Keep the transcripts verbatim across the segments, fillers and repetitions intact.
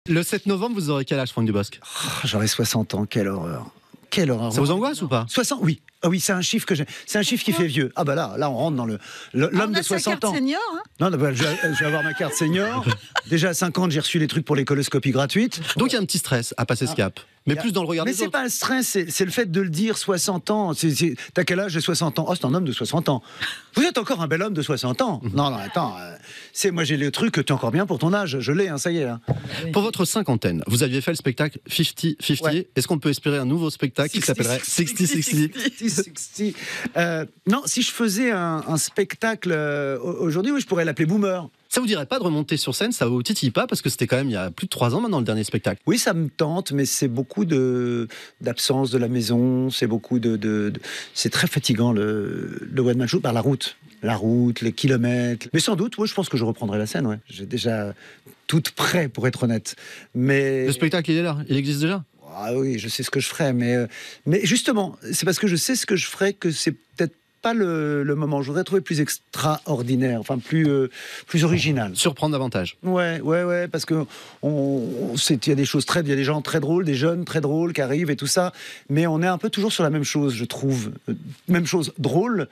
Le sept novembre, vous aurez quel âge, Franck Dubosc? Oh, j'aurai soixante ans, quelle horreur. Quelle horreur. Ça vous angoisse ou pas? soixante, oui. Ah oui, c'est un chiffre que j'ai. C'est un chiffre qui fait vieux. Ah bah là, là on rentre dans le l'homme de soixante ans. Senior, hein. Non, non bah, je, je vais avoir ma carte senior. Déjà à cinquante, j'ai reçu les trucs pour les coloscopies gratuites. Donc il y a un petit stress à passer ce cap. Mais plus dans le regard Mais des c'est autres. pas un stress, c'est, c'est le fait de le dire. Soixante ans. C'est, c'est, t'as quel âge? J'ai soixante ans. Oh, c'est un homme de soixante ans. Vous êtes encore un bel homme de soixante ans. Non, non, attends. Euh, c'est moi j'ai le truc que tu es encore bien pour ton âge. Je l'ai, hein, ça y est. Hein. Pour votre cinquantaine, vous aviez fait le spectacle cinquante cinquante. Ouais. Est-ce qu'on peut espérer un nouveau spectacle qui s'appellerait soixante soixante? soixante. Euh, non, si je faisais un, un spectacle euh, aujourd'hui, oui, je pourrais l'appeler Boomer. Ça vous dirait pas de remonter sur scène? Ça vous titille pas? Parce que c'était quand même il y a plus de trois ans maintenant le dernier spectacle. Oui, ça me tente, mais c'est beaucoup de d'absence de la maison. C'est beaucoup de, de, de c'est très fatigant le, le one man show par la route. La route, les kilomètres. Mais sans doute, oui, je pense que je reprendrai la scène. Ouais. J'ai déjà tout prêt, pour être honnête. Mais le spectacle, il est là, il existe déjà. Ah oui, je sais ce que je ferai, mais euh, mais justement, c'est parce que je sais ce que je ferai que c'est peut-être pas le, le moment. Je voudrais trouver plus extraordinaire, enfin plus euh, plus original. Surprendre davantage. Ouais, ouais, ouais, parce que on, on il y a des choses très, il y a des gens très drôles, des jeunes très drôles qui arrivent et tout ça, mais on est un peu toujours sur la même chose, je trouve. Même chose, drôle.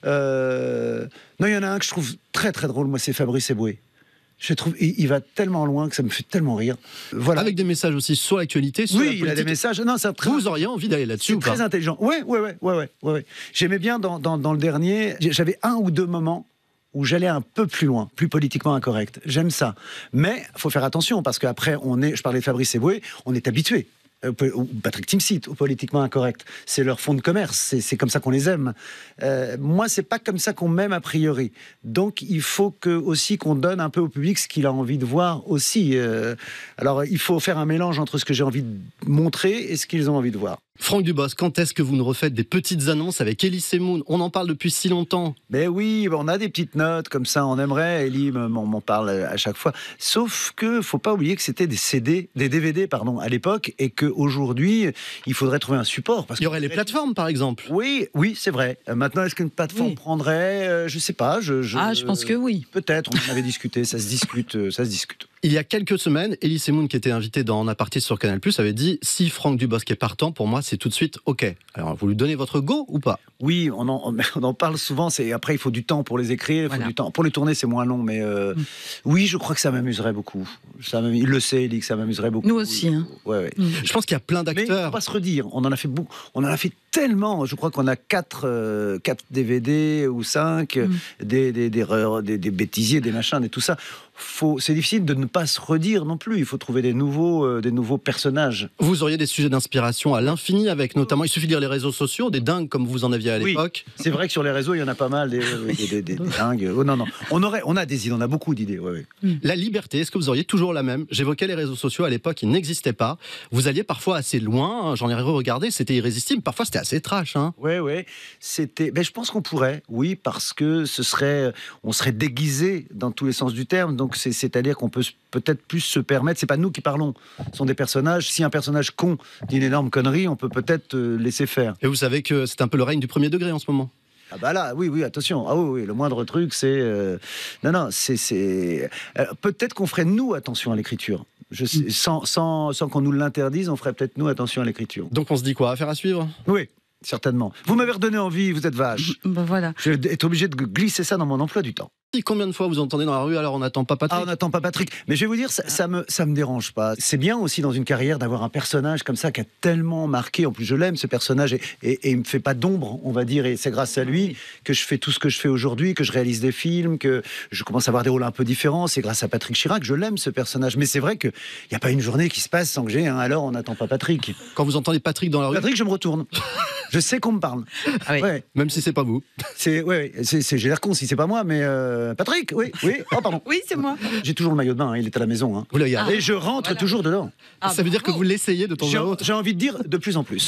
Euh... Non, il y en a un que je trouve très très drôle. Moi, c'est Fabrice Eboué. Je trouve, il, il va tellement loin que ça me fait tellement rire. Voilà. Avec des messages aussi sur l'actualité, sur oui, la il a des messages. Non, c'est très... Vous auriez envie d'aller là-dessus ou pas? Très intelligent. Ouais, ouais, ouais, ouais, ouais, ouais. J'aimais bien dans, dans, dans le dernier. J'avais un ou deux moments où j'allais un peu plus loin, plus politiquement incorrect. J'aime ça. Mais il faut faire attention parce qu'après, on est. Je parlais de Fabrice Eboué, on est habitué. Ou Patrick Timsit, au politiquement incorrect. C'est leur fonds de commerce, c'est, c'est comme ça qu'on les aime. Euh, moi, c'est pas comme ça qu'on m'aime a priori. Donc, il faut que, aussi qu'on donne un peu au public ce qu'il a envie de voir aussi. Euh, alors, il faut faire un mélange entre ce que j'ai envie de montrer et ce qu'ils ont envie de voir. Franck Dubosc, quand est-ce que vous nous refaites des petites annonces avec Elie Semoun? On en parle depuis si longtemps. Mais oui, on a des petites notes comme ça, on aimerait. Elie m'en parle à chaque fois. Sauf que faut pas oublier que c'était des C D, des D V D, pardon, à l'époque, et qu'aujourd'hui, il faudrait trouver un support. Parce il y aurait les plateformes, par exemple. Oui, oui, c'est vrai. Maintenant, est-ce qu'une plateforme oui. prendrait euh, Je sais pas. Je, je, ah, je pense que oui. Peut-être. On en avait discuté. Ça se discute. Ça se discute. Il y a quelques semaines, Elie Semoun, qui était invité dans En Aparté sur Canal plus, avait dit si Franck Dubosc est partant, pour moi, c'est tout de suite OK. Alors, vous lui donnez votre go ou pas? Oui, on en, on en parle souvent. C'est, après, il faut du temps pour les écrire. Il faut voilà. du temps. Pour les tourner, c'est moins long. Mais euh, mm. oui, je crois que ça m'amuserait beaucoup. Ça il le sait, il dit que ça m'amuserait beaucoup. Nous aussi. Hein. Ouais, ouais. Mm. Je pense qu'il y a plein d'acteurs. Mais il ne faut pas se redire. On en a fait beaucoup. On en a fait tellement. Je crois qu'on a quatre, euh, quatre D V D ou cinq, mm. des, des, des, des, des bêtisiers, des machins, et tout ça. Faut, c'est difficile de ne pas se redire non plus. Il faut trouver des nouveaux, euh, des nouveaux personnages. Vous auriez des sujets d'inspiration à l'infini, avec notamment, il suffit de lire les réseaux sociaux, des dingues comme vous en aviez à l'époque. Oui, c'est vrai que sur les réseaux, il y en a pas mal, des, des, des, des, des dingues. Oh, non, non. On, aurait, on a des idées, on a beaucoup d'idées. Ouais, ouais. La liberté, est-ce que vous auriez toujours la même? J'évoquais les réseaux sociaux, à l'époque, ils n'existaient pas. Vous alliez parfois assez loin, hein, j'en ai regardé, c'était irrésistible. Parfois, c'était assez trash. Hein. Oui, oui. C'était... Ben, je pense qu'on pourrait, oui, parce que ce serait... on serait déguisé dans tous les sens du terme. Donc, c'est, c'est-à-dire qu'on peut peut-être plus se permettre, c'est pas nous qui parlons, ce sont des personnages, si un personnage con dit une énorme connerie, on peut peut-être laisser faire. Et vous savez que c'est un peu le règne du premier degré en ce moment? Ah bah là, oui, oui, attention, ah oui, oui, le moindre truc, c'est... Euh... Non, non, c'est... c'est... Euh, peut-être qu'on ferait, nous, attention à l'écriture. Je sais, sans, sans, sans qu'on nous l'interdise, on ferait peut-être, nous, attention à l'écriture. Donc on se dit quoi? Affaire à suivre? Oui. Certainement. Vous m'avez redonné envie, vous êtes vache. Ben voilà. Je vais être obligé de glisser ça dans mon emploi du temps. Combien de fois vous entendez dans la rue, alors on n'attend pas Patrick? Ah, on n'attend pas Patrick. Mais je vais vous dire, ça, ça me, ça me dérange pas. C'est bien aussi dans une carrière d'avoir un personnage comme ça qui a tellement marqué. En plus, je l'aime, ce personnage, et, et, et il me fait pas d'ombre, on va dire. Et c'est grâce à lui que je fais tout ce que je fais aujourd'hui, que je réalise des films, que je commence à avoir des rôles un peu différents. C'est grâce à Patrick Chirac, je l'aime, ce personnage. Mais c'est vrai qu'il n'y a pas une journée qui se passe sans que j'ai un alors on n'attend pas Patrick. Quand vous entendez Patrick dans la rue? Patrick, je me retourne. Je sais qu'on me parle. Ah oui. Ouais. Même si c'est pas vous. C'est, ouais, c'est, c'est, j'ai l'air con si c'est pas moi, mais euh, Patrick, oui, oui. Oh, pardon. Oui, c'est moi. J'ai toujours le maillot de bain, hein, il est à la maison. Hein. Vous le gardez. Et je rentre voilà. toujours dedans. Ah, ça veut dire que vous l'essayez de temps j'ai, à autre. J'ai envie de dire de plus en plus.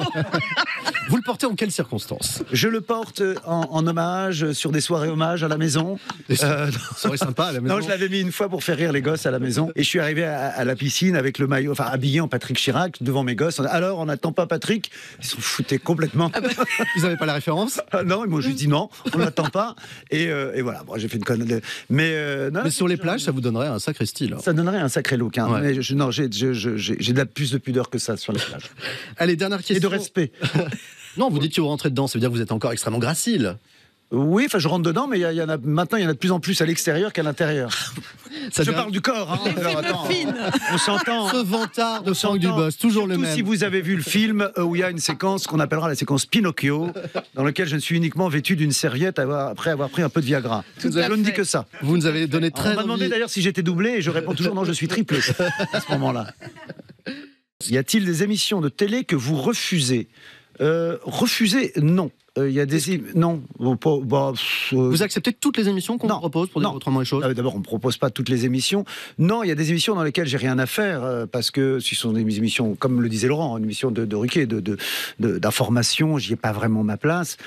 Vous le portez en quelles circonstances? Je le porte en, en hommage, sur des soirées hommages à la maison. Des euh, soirées sympas à la maison. Non, je l'avais mis une fois pour faire rire les gosses à la maison. Et je suis arrivé à, à la piscine avec le maillot, enfin habillé en Patrick Chirac, devant mes gosses. Alors, on n'attend pas Patrick. Ils s'en foutaient complètement. Ah bah, vous n'avez pas la référence? Ah non, moi je dis non, on ne l'attend pas. Et, euh, et voilà. Bon, j'ai fait une connerie. Mais, euh, non, mais sur les plages, ça vous donnerait un sacré style. Ça donnerait un sacré look. Hein. Ouais. Mais je, non, j'ai, j'ai, j'ai, j'ai de la, plus de pudeur que ça sur les plages. Allez, dernière question. Et de respect. Non, vous dites que vous rentrez dedans, ça veut dire que vous êtes encore extrêmement gracile. Oui, enfin, je rentre dedans, mais il y, y en a maintenant, il y en a de plus en plus à l'extérieur qu'à l'intérieur. Ça je devient... parle du corps. Hein. Alors, attends, on s'entend. Ce vantard de On Franck s'entend. Dubosc, toujours le Surtout même. si vous avez vu le film euh, où il y a une séquence qu'on appellera la séquence Pinocchio, dans laquelle je ne suis uniquement vêtu d'une serviette avoir- après avoir pris un peu de Viagra. Tout je à ne fait. dis que ça. Vous nous avez donné Alors, très on m'a demandé envie. d'ailleurs si j'étais doublé et je réponds toujours non, je suis triplé à ce moment-là. Y a-t-il des émissions de télé que vous refusez euh, Refuser, non. Il euh, y a des... é- Non. Bon, pas- bah, pff, euh, Vous acceptez toutes les émissions qu'on Non. vous propose pour dire Non. autrement les choses? Ah, D'abord, on ne propose pas toutes les émissions. Non, il y a des émissions dans lesquelles j'ai rien à faire, euh, parce que ce sont des émissions, comme le disait Laurent, une émission de, de Ruquier, de, de, de- d'information, j'y ai pas vraiment ma place.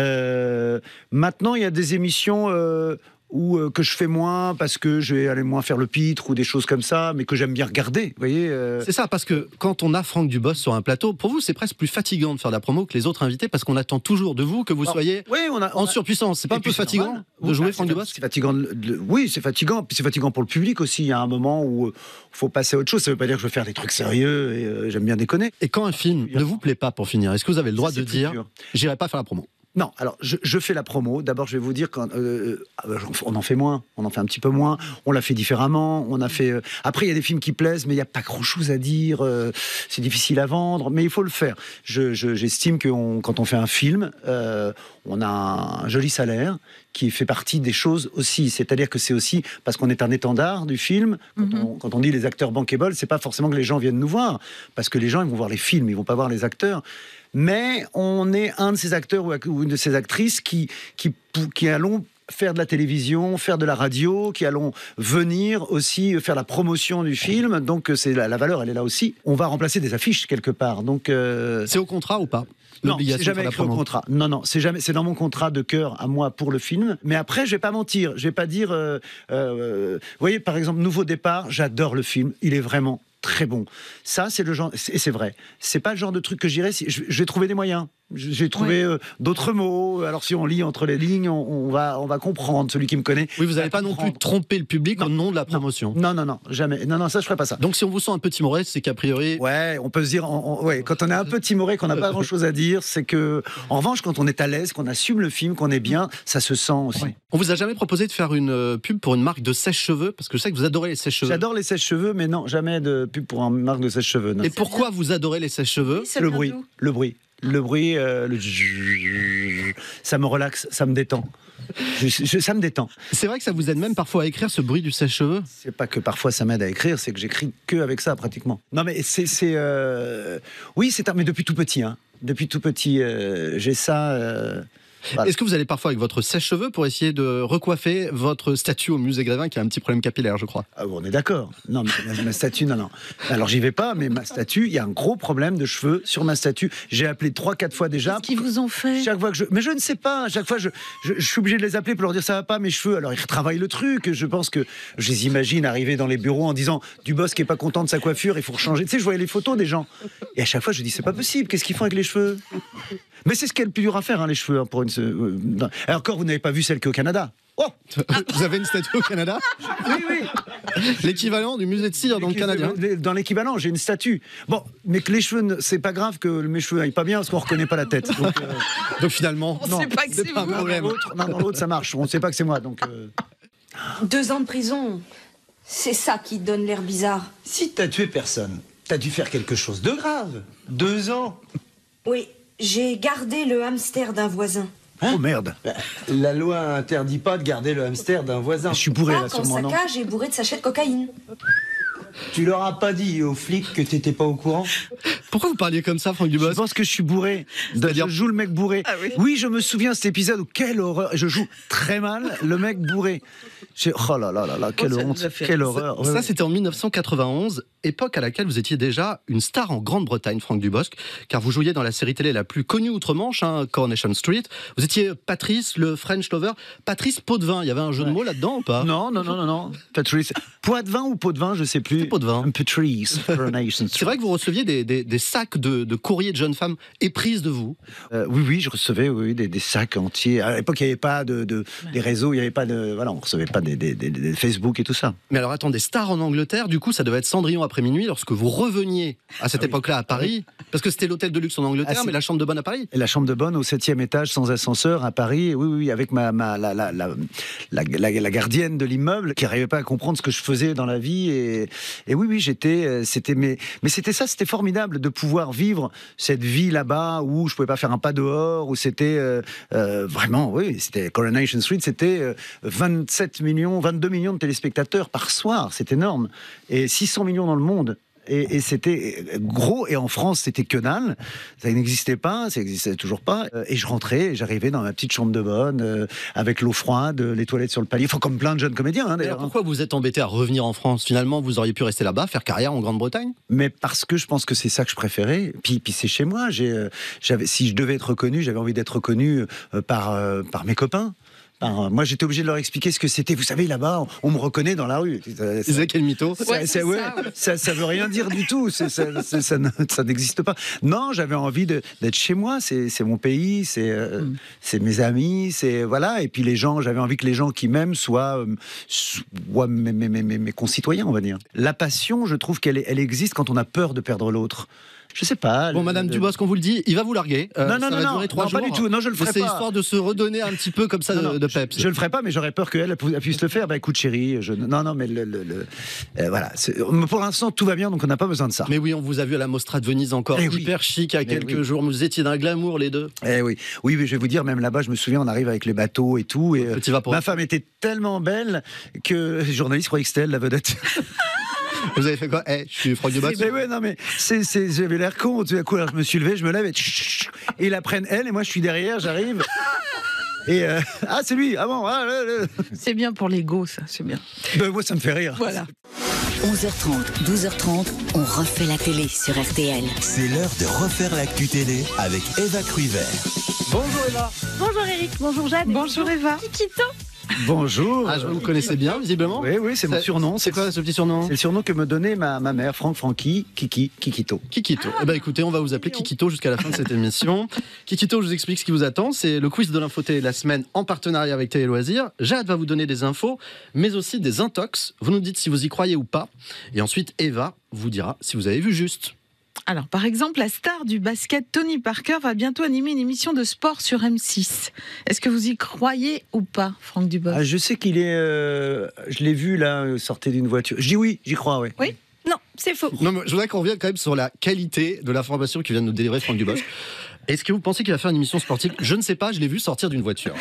Euh, maintenant, il y a des émissions... euh, ou euh, que je fais moins parce que je vais aller moins faire le pitre ou des choses comme ça, mais que j'aime bien regarder, vous voyez. euh. C'est ça, parce que quand on a Franck Dubosc sur un plateau, pour vous, c'est presque plus fatigant de faire de la promo que les autres invités, parce qu'on attend toujours de vous que vous Alors, soyez oui, on a, on en a- surpuissance. C'est pas Et un puis peu c'est fatigant normal. de Oui, jouer bah, Franck c'est- Dubosc? C'est fatigant. de- de- oui, c'est fatigant. Puis c'est fatigant pour le public aussi. Il y a un moment où il faut passer à autre chose. Ça veut pas dire que je veux faire des trucs sérieux et euh, j'aime bien déconner. Et quand un film ne vous plaît pas, pour finir, est-ce que vous avez le droit Ça, de c'est plus dire dur. j'irai pas faire la promo? Non, alors je, je fais la promo. D'abord, je vais vous dire quand euh, euh, on en fait moins, on en fait un petit peu moins. On l'a fait différemment. On a fait. Euh, après, il y a des films qui plaisent, mais il n'y a pas grand-chose à dire. Euh, c'est difficile à vendre, mais il faut le faire. Je, je- j'estime que on- quand on fait un film, euh, on a un joli salaire qui fait partie des choses aussi. C'est-à-dire que c'est aussi parce qu'on est un étendard du film. Quand, Mhm. on, quand on dit les acteurs bankable, c'est pas forcément que les gens viennent nous voir, parce que les gens ils vont voir les films, ils vont pas voir les acteurs. Mais on est un de ces acteurs ou ou une de ces actrices qui, qui, pou- qui allons faire de la télévision, faire de la radio, qui allons venir aussi faire la promotion du film. Donc c'est la, la valeur, elle est là aussi. On va remplacer des affiches quelque part. Donc euh, C'est au contrat ou pas? non, L'obligation c'est de faire jamais la écrit au promo. contrat. Non, non, c'est jamais. C'est dans mon contrat de cœur à moi pour le film. Mais après, je vais pas mentir. Je vais pas dire. euh, euh, vous voyez, par exemple, Nouveau Départ. J'adore le film. Il est vraiment très bon. Ça, c'est le genre. Et c'est vrai. C'est pas le genre de truc que je dirais. Si, je, je vais trouver des moyens. Je- J'ai trouvé euh, d'autres mots. Alors si on lit entre les lignes, on, on va, on va comprendre. Celui qui me connaît. Oui, vous va n'allez pas non plus comprendre. tromper le public Non. au nom de la promotion. Non, non, non, jamais. Non, non, ça, je ferai pas ça. Donc si on vous sent un peu timoré, c'est qu'a priori... Ouais, on peut se dire, on- on- ouais, quand on est un peu timoré, qu'on n'a pas grand-chose à dire, c'est que, en revanche, quand on est à l'aise, qu'on assume le film, qu'on est bien, ça se sent aussi. On vous a jamais proposé de faire une euh, pub pour une marque de sèche-cheveux? Parce que je sais que vous adorez les sèche-cheveux. J'adore les sèche-cheveux, mais non, jamais de pub pour une marque de sèche-cheveux. non. Et pourquoi vous adorez les sèche-cheveux? Ça Le vient bruit, d'où le bruit, le bruit, euh, le zzzz, ça me relaxe, ça me détend. Je- je- ça me détend. C'est vrai que ça vous aide même parfois à écrire ce bruit du sèche-cheveux? C'est pas que parfois ça m'aide à écrire, c'est que j'écris que avec ça pratiquement. Non mais c'est, c'est euh, oui, c'est un, mais depuis tout petit, hein. Depuis tout petit, euh, j'ai ça. euh, Voilà. Est-ce que vous allez parfois avec votre sèche-cheveux pour essayer de recoiffer votre statue au musée Grévin qui a un petit problème capillaire, je crois? Ah, on est d'accord. Non, mais ma, ma statue, non, non. Alors j'y vais pas, mais ma statue, il y a un gros problème de cheveux sur ma statue. J'ai appelé trois, quatre fois déjà. Qu'est-ce qu'ils vous ont fait? Chaque fois que je, mais je ne sais pas. Chaque fois, je, je, je suis obligé de les appeler pour leur dire ça va pas mes cheveux. Alors ils retravaillent le truc. Je pense que je les imagine arriver dans les bureaux en disant Dubosc qui est pas content de sa coiffure, il faut changer. Tu sais, je voyais les photos des gens. Et à chaque fois, je dis c'est pas possible. Qu'est-ce qu'ils font avec les cheveux? Mais c'est ce qui est le plus dur à faire, hein, les cheveux. Hein, pour une. euh, non. Et encore, vous n'avez pas vu celle qui est au Canada. Oh, Vous avez une statue au Canada? oui, oui. L'équivalent du musée de cire dans le Canadien. Dans l'équivalent, j'ai une statue. Bon, mais que les cheveux, ne- c'est pas grave que mes cheveux aillent pas bien parce qu'on reconnaît pas la tête. Donc, euh, Donc finalement, On non, sait pas que c'est pas un vous. problème. dans l'autre, non, dans l'autre, ça marche. On ne sait pas que c'est moi. Donc, euh, Deux ans de prison, c'est ça qui donne l'air bizarre. Si t'as tué personne, t'as dû faire quelque chose de grave. Deux ans. Oui, j'ai gardé le hamster d'un voisin. oh merde. Bah, la loi interdit pas de garder le hamster d'un voisin. Je suis bourré Pas là, quand sûrement, sa non? cage est bourrée de sachets de cocaïne. Tu leur as pas dit aux flics que t'étais pas au courant? pourquoi vous parliez comme ça, Franck Je Dubosc? pense que je suis bourré. C'est-à-dire- Je joue le mec bourré. Ah oui. oui. je me souviens de cet épisode où quelle horreur. Je joue très mal le mec bourré. J'ai- Oh là là là là, quelle Oh, ça nous honte, a fait quelle rire. horreur. Ouais, Ça, ouais. c'était en mille neuf cent quatre-vingt-onze, époque à laquelle vous étiez déjà une star en Grande-Bretagne, Franck Dubosc, car vous jouiez dans la série télé la plus connue outre-Manche, hein, Coronation Street. Vous étiez Patrice, le French Lover. Patrice Potvin, il y avait un jeu de mots là-dedans ou pas? Non, non, non, non, non. Patrice. Poids de vin ou pot de vin, je sais plus. Pot de vin. Patrice, Coronation Street. C'est vrai que vous receviez des, des, des sacs de, de courriers de jeunes femmes éprises de vous. Euh, oui, oui, je recevais oui, des, des sacs entiers. À l'époque, il n'y avait pas de, de des réseaux, il n'y avait pas de, voilà, on recevait pas des, des, des, des Facebook et tout ça. Mais alors attendez, star en Angleterre, du coup, ça devait être Cendrillon après minuit lorsque vous reveniez à cette Ah oui. époque-là à Paris, parce que c'était l'hôtel de luxe en Angleterre, Ah, c'est- mais la chambre de bonne à Paris. Et la chambre de bonne au septième étage sans ascenseur à Paris, oui, oui, avec ma, ma la, la, la, la, la, la gardienne de l'immeuble qui n'arrivait pas à comprendre ce que je faisais dans la vie. Et, et oui, oui, j'étais, c'était, mais, mais c'était ça, c'était formidable de pouvoir vivre cette vie là-bas où je pouvais pas faire un pas dehors, où c'était euh, euh, vraiment, oui, c'était Coronation Street, c'était euh, vingt-sept millions, vingt-deux millions de téléspectateurs par soir, c'est énorme, et six cents millions dans le monde. Et, et c'était gros, et en France c'était que dalle, ça n'existait pas, ça n'existait toujours pas. Et je rentrais, et j'arrivais dans ma petite chambre de bonne, euh, avec l'eau froide, les toilettes sur le palier, enfin, comme plein de jeunes comédiens hein, Alors d'ailleurs. pourquoi vous êtes embêté à revenir en France? Finalement, vous auriez pu rester là-bas, faire carrière en Grande-Bretagne. Mais parce que je pense que c'est ça que je préférais. Puis, puis c'est chez moi. J'ai, euh, j'avais, si je devais être reconnu, j'avais envie d'être reconnu euh, par, euh, par mes copains. Par, euh, moi, j'étais obligé de leur expliquer ce que c'était. Vous savez, là-bas, on, on me reconnaît dans la rue. Ça, Vous savez quel mytho? ça, Ouais, ça, c'est ouais, ça, ouais. ça, ça veut rien dire du tout. C'est- ça, ça, ça ne- ça n'existe pas. Non, j'avais envie de, d'être chez moi. C'est, c'est mon pays, c'est, euh, Mm. c'est mes amis, c'est voilà. Et puis les gens, j'avais envie que les gens qui m'aiment soient, euh, soient mes, mes, mes, mes- mes concitoyens, on va dire. La passion, je trouve qu'elle est- elle existe quand on a peur de perdre l'autre. Je sais pas. Bon, le- Madame le- Dubosc, qu'on vous le dit, il va vous larguer. Euh, Non, non, ça non, va non, durer trois non, jours. pas du tout. Non, je le ferai C'est pas. histoire de se redonner un petit peu comme ça Non, de, non, de peps. Je, je le ferai pas, mais j'aurais peur qu'elle elle puisse le faire. Bah écoute, chérie, je... non, non, mais le, le- le- euh, voilà. c'est- Pour l'instant, tout va bien, donc on n'a pas besoin de ça. Mais oui, on vous a vu à la Mostra de Venise encore, Eh oui. hyper chic, il y a Mais quelques oui. jours. Vous étiez d'un glamour, les deux. Eh oui, oui, mais je vais vous dire, même là-bas, je me souviens, on arrive avec les bateaux et tout, et euh, Petit vapeur. ma femme était tellement belle que les journalistes croyaient que c'était elle la vedette. Vous avez fait quoi? Eh, je suis Franck Dubosc. Mais ouais, non, mais c'est, c'est, j'avais l'air con. Tout à coup, alors, je me suis levé, je me lève et, tch, et ils la prennent elle, et moi, je suis derrière, j'arrive. Et euh, ah, c'est lui. Ah bon, ah, là, là. C'est bien pour l'ego, ça, c'est bien. Ben, moi, ça me fait rire. Voilà. onze heures trente, douze heures trente, on refait la télé sur R T L. C'est l'heure de refaire l'actu télé avec Eva Cruyver. Bonjour Eva. Bonjour Eric, bonjour Jade. Bonjour Eva. Kikito. Bonjour. Ah, je vous me connaissez bien, visiblement. Oui, oui, c'est mon C'est- surnom. C'est quoi ce petit surnom? C'est le surnom que me donnait ma, ma mère, Franck Francky, Kiki, Kikito. Kikito. Eh ben écoutez, on va vous appeler Kikito jusqu'à la fin de cette émission. Kikito, je vous explique ce qui vous attend. C'est le quiz de l'info télé de la semaine en partenariat avec Télé Loisirs. Jade va vous donner des infos, mais aussi des intox. Vous nous dites si vous y croyez ou pas. Et ensuite, Eva vous dira si vous avez vu juste. Alors, par exemple, la star du basket, Tony Parker, va bientôt animer une émission de sport sur M six. Est-ce que vous y croyez ou pas, Franck Dubosc? Ah, je sais qu'il est. euh, je l'ai vu là, euh, sortir d'une voiture. Je dis oui, j'y crois, oui. Oui. Non, c'est faux. Non, mais je voudrais qu'on revienne quand même sur la qualité de l'information qui vient de nous délivrer Franck Dubosc. Est-ce que vous pensez qu'il va faire une émission sportive? Je ne sais pas, je l'ai vu sortir d'une voiture.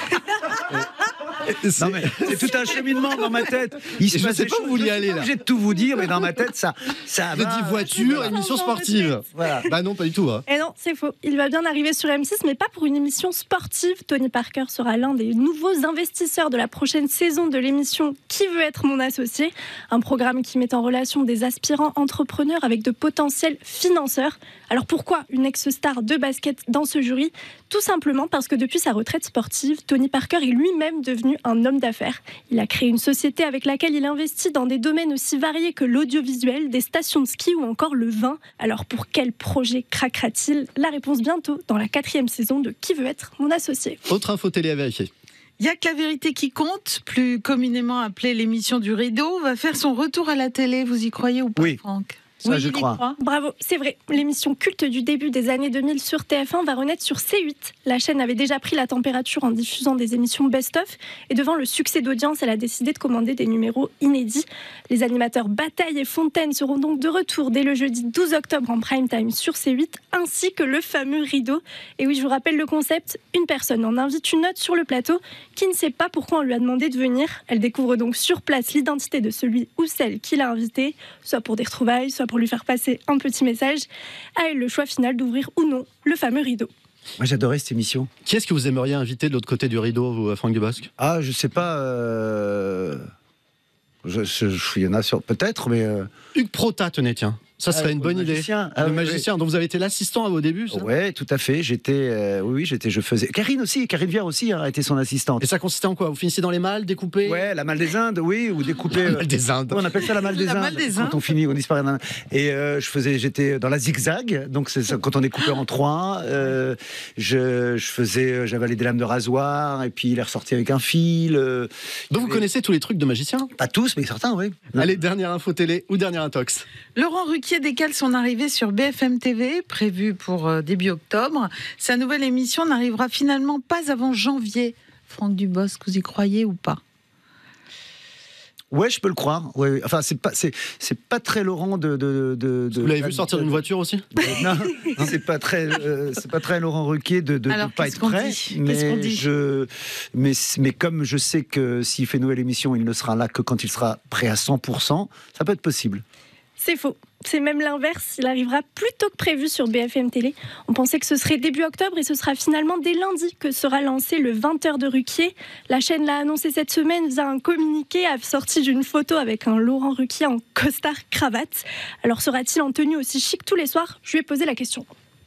C'est- Non, mais c'est tout un cheminement dans ma tête. Il se Je passe sais des pas où choses, vous vouliez je suis aller, pas là. obligé de tout vous dire, mais dans ma tête, ça, ça Je va. dis voiture, émission sportive. Voilà. Bah non, pas du tout. Hein. Et non, c'est faux. Il va bien arriver sur M six, mais pas pour une émission sportive. Tony Parker sera l'un des nouveaux investisseurs de la prochaine saison de l'émission Qui veut être mon associé? Un programme qui met en relation des aspirants entrepreneurs avec de potentiels financeurs. Alors pourquoi une ex-star de basket dans ce jury? Tout simplement parce que depuis sa retraite sportive, Tony Parker est lui-même devenu un homme d'affaires. Il a créé une société avec laquelle il investit dans des domaines aussi variés que l'audiovisuel, des stations de ski ou encore le vin. Alors pour quel projet craquera-t-il? La réponse bientôt dans la quatrième saison de Qui veut être mon associé? Autre info télé à vérifier. Il n'y a que la vérité qui compte, plus communément appelée l'émission du rideau, va faire son retour à la télé. Vous y croyez ou pas, Oui. Franck? Ça, Oui, je il y crois. croit. Bravo, c'est vrai. L'émission culte du début des années deux mille sur T F un va renaître sur C huit. La chaîne avait déjà pris la température en diffusant des émissions best-of. Et devant le succès d'audience, elle a décidé de commander des numéros inédits. Les animateurs Bataille et Fontaine seront donc de retour dès le jeudi douze octobre en prime time sur C huit, ainsi que le fameux rideau. Et oui, je vous rappelle le concept. Une personne en invite une autre sur le plateau qui ne sait pas pourquoi on lui a demandé de venir. Elle découvre donc sur place l'identité de celui ou celle qui l'a invité, soit pour des retrouvailles, soit pour lui faire passer un petit message. À elle le choix final d'ouvrir ou non le fameux rideau. Moi, j'adorais cette émission. Qui est-ce que vous aimeriez inviter de l'autre côté du rideau, vous, Franck Dubosc? Ah, je sais pas. Euh... Je, je, je- il y en a sur peut-être, mais euh, Hugues Prota, tenez, tiens. Ça serait Ah, une le bonne idée. magicien. Ah, le oui, magicien, dont vous avez été l'assistant à vos débuts. ça Ouais, tout à fait. J'étais, euh, oui, oui, j'étais, je faisais. Karine aussi, Karine Viard aussi a été son assistante. Et ça consistait en quoi? Vous finissiez dans les malles, découpés? Ouais, la malle des Indes, oui, ou découper. La malle des Indes. On appelle ça la malle des La Indes. malle des quand Indes. on finit, on disparaît. Dans... Et euh, je faisais, j'étais dans la zigzag, donc c'est ça, quand on est coupé en trois. Euh, je, je faisais, j'avalais des lames de rasoir, et puis il est ressorti avec un fil. Euh, Donc vous et- connaissez tous les trucs de magicien? Pas tous, mais certains, oui. Allez, dernière info télé ou dernière intox? Laurent Ruquier décale son arrivée sur B F M T V, prévue pour euh, début octobre. Sa nouvelle émission n'arrivera finalement pas avant janvier. Franck Dubosc, vous y croyez ou pas? Ouais, je peux le croire. Ouais, ouais. Enfin, c'est pas, c'est, c'est pas très Laurent de. de, de, de Vous l'avez vu sortir d'une voiture aussi? de- Non, c'est pas très, euh, c'est pas très Laurent Ruquier de de, Alors, de pas qu'est-ce être qu'on prêt. dit Qu'est-ce qu'on Mais dit je, mais mais comme je sais que s'il fait une nouvelle émission, il ne sera là que quand il sera prêt à cent pour cent, ça peut être possible. C'est faux. C'est même l'inverse. Il arrivera plus tôt que prévu sur B F M Télé. On pensait que ce serait début octobre et ce sera finalement dès lundi que sera lancé le vingt heures de Ruquier. La chaîne l'a annoncé cette semaine via un communiqué sorti d'une photo avec un Laurent Ruquier en costard cravate. Alors sera-t-il en tenue aussi chic tous les soirs? Je lui ai posé la question.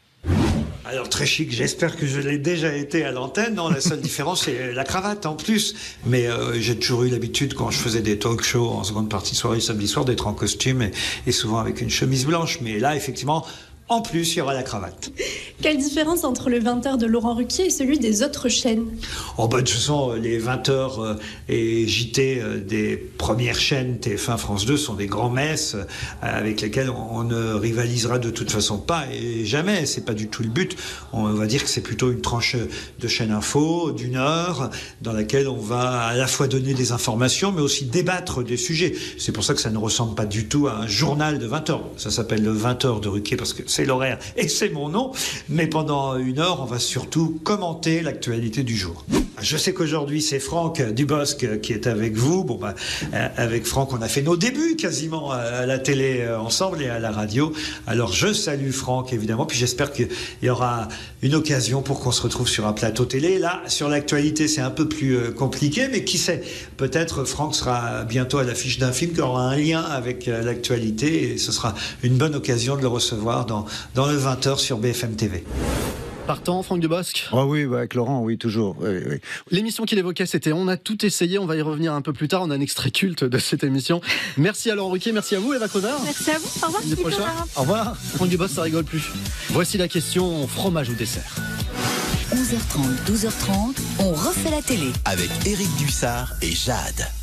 Alors très chic, j'espère que je l'ai déjà été à l'antenne. Non, la seule différence c'est la cravate en plus. Mais euh, j'ai toujours eu l'habitude quand je faisais des talk shows en seconde partie de soirée samedi soir d'être en costume et, et souvent avec une chemise blanche. Mais là effectivement, en plus il y aura la cravate. Quelle différence entre le vingt heures de Laurent Ruquier et celui des autres chaînes? Oh bah de toute façon, les vingt heures euh, et J T euh, des premières chaînes T F un, France deux sont des grands messes euh, avec lesquels on, on ne rivalisera de toute façon pas et jamais. C'est pas du tout le but. On va dire que c'est plutôt une tranche de chaîne info d'une heure dans laquelle on va à la fois donner des informations mais aussi débattre des sujets. C'est pour ça que ça ne ressemble pas du tout à un journal de vingt heures. Ça s'appelle le vingt heures de Ruquier parce que c'est l'horaire et c'est mon nom. Mais pendant une heure, on va surtout commenter l'actualité du jour. Je sais qu'aujourd'hui, c'est Franck Dubosc qui est avec vous. Bon, bah, avec Franck, on a fait nos débuts quasiment à la télé ensemble et à la radio. Alors, je salue Franck, évidemment. Puis j'espère qu'il y aura une occasion pour qu'on se retrouve sur un plateau télé. Là, sur l'actualité, c'est un peu plus compliqué. Mais qui sait, peut-être Franck sera bientôt à l'affiche d'un film qui aura un lien avec l'actualité. Et ce sera une bonne occasion de le recevoir dans, dans le vingt heures sur B F M T V. Partant, Franck Dubosc? Oh oui, bah avec Laurent, oui, toujours. Oui, oui. L'émission qu'il évoquait, c'était On a tout essayé. On va y revenir un peu plus tard. On a un extrait culte de cette émission. Merci à Laurent Ruquier, merci à vous, Eva Creveur. Merci à vous. Au revoir. Samedi prochain. Au revoir. Franck Dubosc, ça rigole plus. Voici la question fromage ou dessert. onze heures trente, douze heures trente, on refait la télé. Avec Éric Dussard et Jade.